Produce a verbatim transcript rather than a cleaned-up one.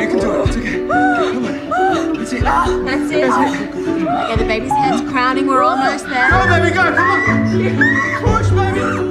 You can do it. It's okay. Come on. That's it. That's it. That's it. Okay, the baby's head's crowning. We're almost there. Go, baby, go. Come on. Push, baby.